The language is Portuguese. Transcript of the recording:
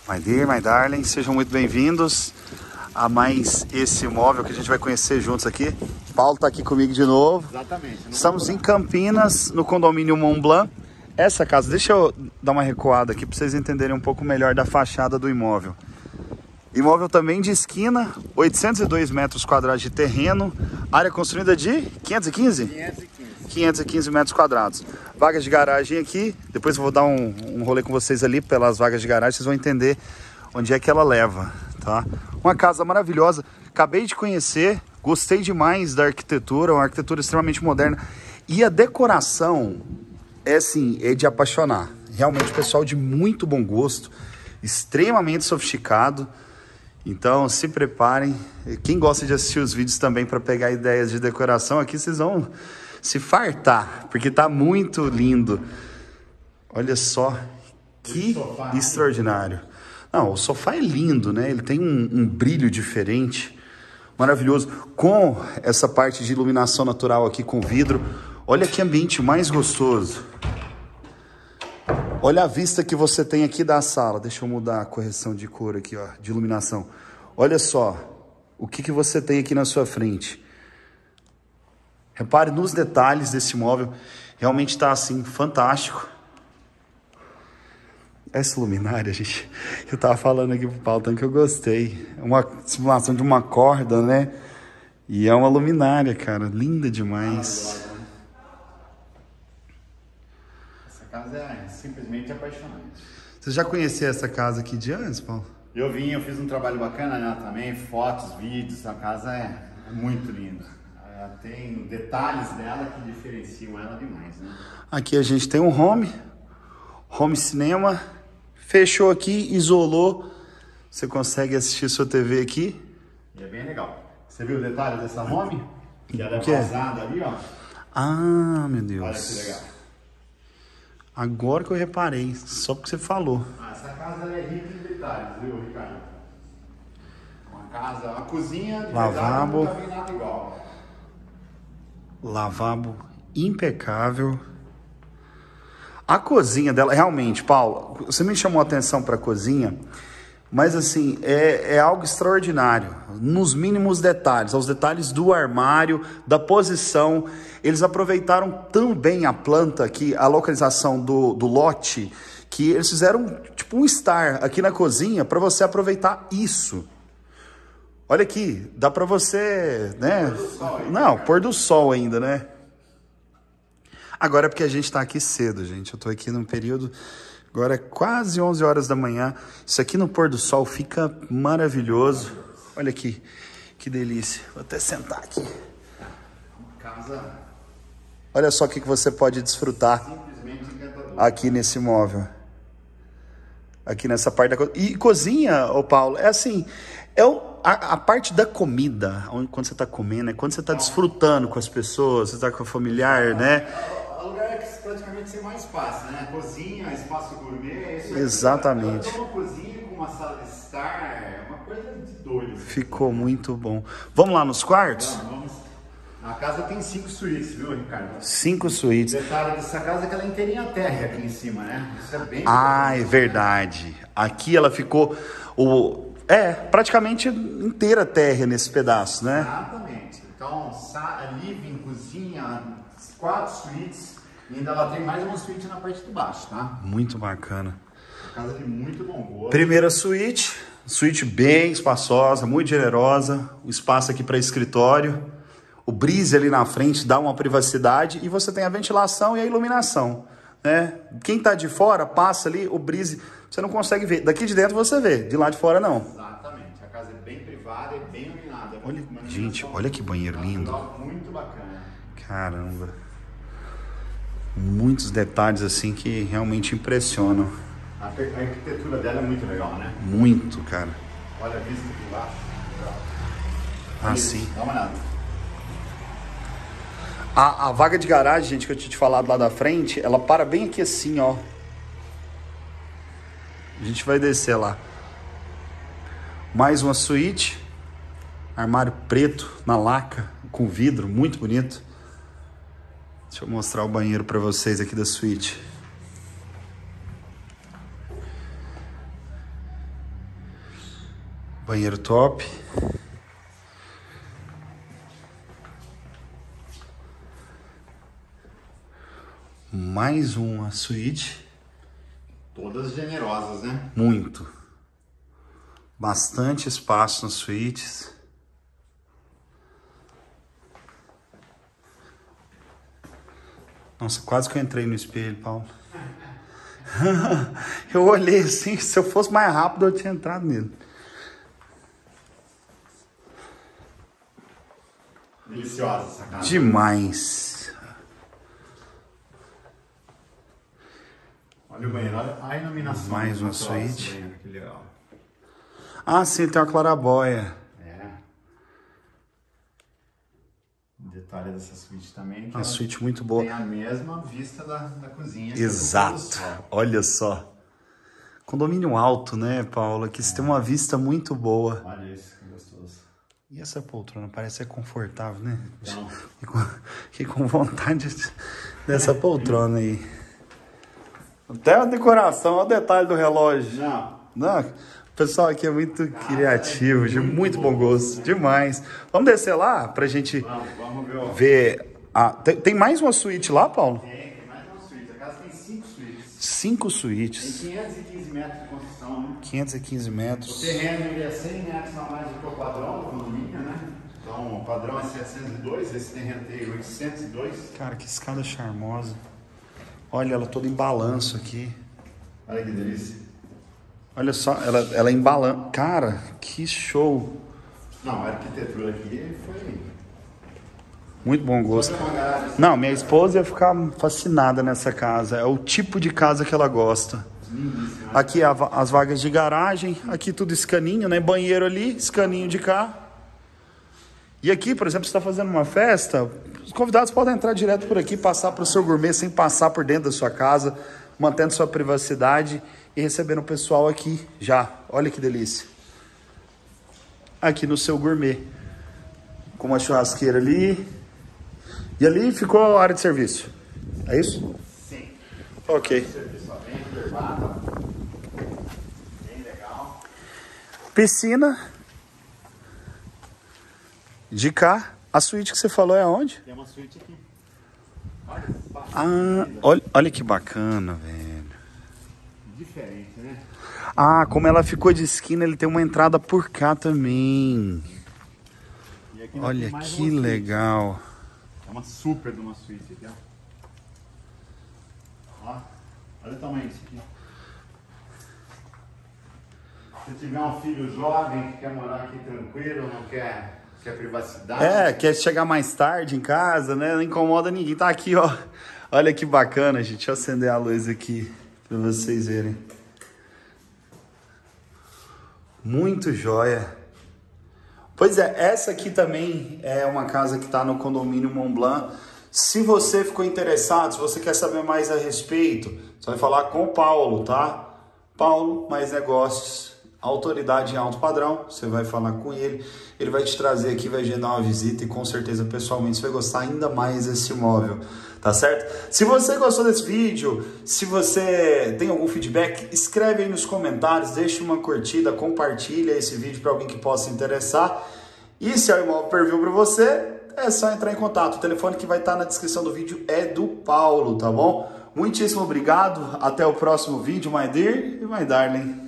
My dear, my darling, sejam muito bem-vindos a mais esse imóvel que a gente vai conhecer juntos aqui. Paulo está aqui comigo de novo. Exatamente. Estamos em Campinas, no condomínio Mont Blanc. Essa casa, deixa eu dar uma recuada aqui para vocês entenderem um pouco melhor da fachada do imóvel. Imóvel também de esquina, 802 metros quadrados de terreno, área construída de 515? 515 metros quadrados. Vagas de garagem aqui, depois eu vou dar um rolê com vocês ali pelas vagas de garagem, vocês vão entender onde é que ela leva, tá? Uma casa maravilhosa, acabei de conhecer, gostei demais da arquitetura, uma arquitetura extremamente moderna. E a decoração é assim, é de apaixonar. Realmente pessoal de muito bom gosto, extremamente sofisticado. Então se preparem, quem gosta de assistir os vídeos também para pegar ideias de decoração, aqui vocês vão se fartar, porque tá muito lindo. Olha só que extraordinário. Não, o sofá é lindo, né? Ele tem um brilho diferente, maravilhoso, com essa parte de iluminação natural aqui com vidro. Olha que ambiente mais gostoso. Olha a vista que você tem aqui da sala. Deixa eu mudar a correção de cor aqui, ó, de iluminação. Olha só o que você tem aqui na sua frente. Repare nos detalhes desse imóvel. Realmente está assim, fantástico. Essa luminária, gente, eu tava falando aqui pro Paulo que eu gostei. É uma simulação de uma corda, né? E é uma luminária, cara. Linda demais. Essa casa é simplesmente apaixonante. Você já conhecia essa casa aqui de antes, Paulo? Eu fiz um trabalho bacana nela também, fotos, vídeos. A casa é muito linda. Tem detalhes dela que diferenciam ela demais, né? Aqui a gente tem um home cinema, fechou aqui, isolou, você consegue assistir sua TV aqui. E é bem legal. Você viu o detalhe dessa home? Que ela é vazada ali, ó. Ah, meu Deus. Olha que legal. Agora que eu reparei, só porque você falou. Essa casa ela é rica em detalhes, viu, Ricardo? Uma casa, a cozinha de lavabo. verdade, nunca vi nada igual. Lavabo impecável. A cozinha dela, realmente, Paulo, você me chamou a atenção para a cozinha, mas assim, é algo extraordinário, nos mínimos detalhes, aos detalhes do armário, da posição. Eles aproveitaram tão bem a planta aqui, a localização do lote, que eles fizeram tipo um estar aqui na cozinha para você aproveitar isso. Olha aqui, dá para você, né? Não, pôr do sol ainda, né? Agora é porque a gente tá aqui cedo, gente. Eu tô aqui num período, agora é quase 11 horas da manhã. Isso aqui no pôr do sol fica maravilhoso. Olha aqui, que delícia. Vou até sentar aqui. Casa. Olha só o que você pode desfrutar aqui nesse imóvel. Aqui nessa parte da cozinha. E cozinha, ô Paulo, é assim, a parte da comida, quando você está comendo, é quando você está desfrutando com as pessoas, você está com o familiar, né? O lugar é que praticamente você mais passa, né? Cozinha, espaço gourmet, isso. Exatamente. Uma cozinha com uma sala de estar, é uma coisa de doido. Ficou muito bom. Vamos lá nos quartos? Vamos. A casa tem 5 suítes, viu, Ricardo? 5 suítes. O detalhe dessa casa é que ela é inteirinha terra aqui em cima, né? Isso é bem... Ah, é verdade. Aqui ela ficou... praticamente inteira terra nesse pedaço, né? Exatamente. Então, living, cozinha, 4 suítes. E ainda ela tem mais uma suíte na parte de baixo, tá? Muito bacana. Casa de muito bom gosto. Primeira suíte bem espaçosa, muito generosa. O espaço aqui para escritório. O breeze ali na frente dá uma privacidade e você tem a ventilação e a iluminação, né? Quem tá de fora passa ali, o breeze, você não consegue ver. Daqui de dentro você vê, de lá de fora não. Exatamente. A casa é bem privada e bem iluminada. Olha, gente, olha que banheiro lindo. Muito bacana. Caramba. Muitos detalhes assim que realmente impressionam. A arquitetura dela é muito legal, né? Muito, cara. Olha a vista de baixo. Ah, sim. Dá uma olhada. A vaga de garagem, gente, que eu tinha te falado lá da frente, ela para bem aqui assim, ó. A gente vai descer lá. Mais uma suíte. Armário preto na laca, com vidro, muito bonito. Deixa eu mostrar o banheiro para vocês aqui da suíte. Banheiro top. Mais uma suíte. Todas generosas, né? Muito. Bastante espaço nas suítes. Nossa, quase que eu entrei no espelho, Paulo. Eu olhei assim, se eu fosse mais rápido eu tinha entrado nele. Deliciosa essa casa. Demais. Olha o banheiro, olha a iluminação. Mais uma natural desse suíte. banheiro, que legal. Ah, sim, tem uma claraboia. É. O detalhe dessa suíte também é que Uma ela suíte muito boa. tem a mesma vista da cozinha. Exato. Olha só. Condomínio alto, né, Paulo? Aqui você tem uma vista muito boa. Olha isso, que gostoso. E essa poltrona? Parece ser confortável, né? Então, Fiquei com vontade dessa poltrona aí. Até a decoração, olha o detalhe do relógio. Não, o pessoal aqui é muito criativo, de muito bom gosto, demais. Vamos descer lá pra gente vamos ver. Tem mais uma suíte lá, Paulo? Tem mais uma suíte. A casa tem 5 suítes. 5 Tem suítes. 515 metros de construção, né? 515 O metros. terreno ele é 100 metros a mais do que o padrão do condomínio, né? Então o padrão é 702, esse terreno tem 802. Cara, que escada charmosa. Olha ela toda em balanço aqui. Olha que delícia. Olha só, ela em balanço. Cara, que show. Não, a arquitetura aqui foi... Muito bom gosto. Foi uma garagem. Não, minha esposa ia ficar fascinada nessa casa. É o tipo de casa que ela gosta. Lindíssima. Aqui as vagas de garagem. Aqui tudo escaninho, né? Banheiro ali, escaninho de cá. E aqui, por exemplo, você está fazendo uma festa, os convidados podem entrar direto por aqui, passar para o seu gourmet sem passar por dentro da sua casa, mantendo sua privacidade e recebendo o pessoal aqui já. Olha que delícia. Aqui no seu gourmet. Com uma churrasqueira ali. E ali ficou a área de serviço. É isso? Sim. Ok. Serviço bem reservado. Bem legal. Piscina. De cá. A suíte que você falou é aonde? Tem uma suíte aqui. Olha esse espaço. Olha que bacana, velho. Diferente, né? Ah, como ela ficou de esquina, ele tem uma entrada por cá também. E aqui ainda Olha tem mais que uma suíte. legal. É uma super de uma suíte aqui, ó. Ó, olha o tamanho disso aqui. Se tiver um filho jovem que quer morar aqui tranquilo, não quer privacidade. Quer chegar mais tarde em casa, né? Não incomoda ninguém. Tá aqui, ó. Olha que bacana, gente. Deixa eu acender a luz aqui pra vocês verem. Muito joia. Pois é, essa aqui também é uma casa que tá no condomínio Mont Blanc. Se você ficou interessado, se você quer saber mais a respeito, você vai falar com o Paulo, tá? Paulo Mais Negócios. Autoridade em alto padrão, você vai falar com ele vai te trazer aqui, vai agendar uma visita e com certeza pessoalmente você vai gostar ainda mais desse imóvel, tá certo? Se você gostou desse vídeo, se você tem algum feedback, escreve aí nos comentários, deixa uma curtida, compartilha esse vídeo para alguém que possa interessar e se o imóvel perfil para você, é só entrar em contato, o telefone que vai estar na descrição do vídeo é do Paulo, tá bom? Muitíssimo obrigado, até o próximo vídeo, my dear e my darling.